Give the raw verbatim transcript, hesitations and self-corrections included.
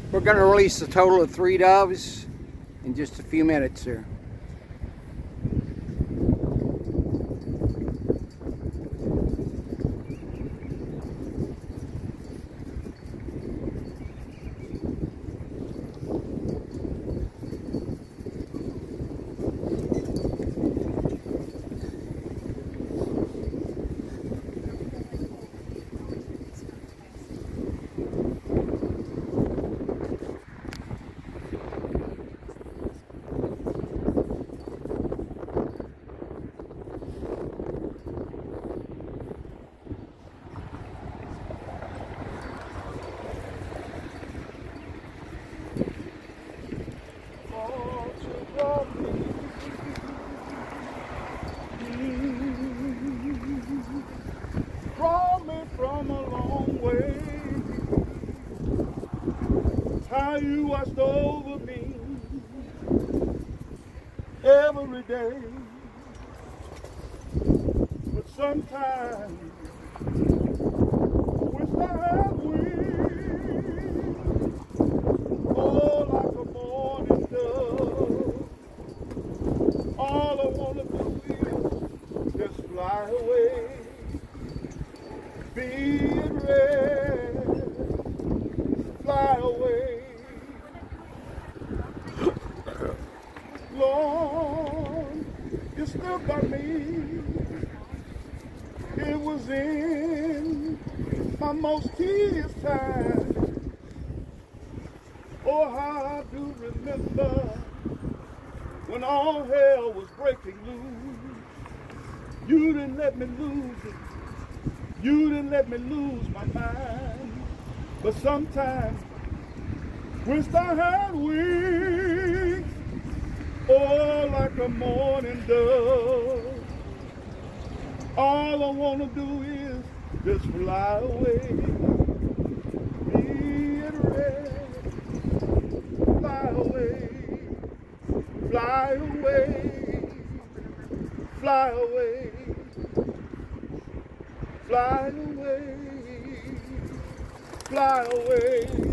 We're going to release a total of three doves in just a few minutes here. Brought me from a long way. How you watched over me every day. But sometimes wish I had wings, oh, like a morning dove. All I wanna do is just fly away. Be at rest, fly away. Lord, you still got me. It was in my most tedious time. Oh, how I do remember when all hell was breaking loose. You didn't let me lose it. You didn't let me lose my mind. But sometimes, wish I had wings, oh, like a morning dove. All I want to do is just fly away. Be at rest, fly away, fly away, fly away. Fly away, fly away.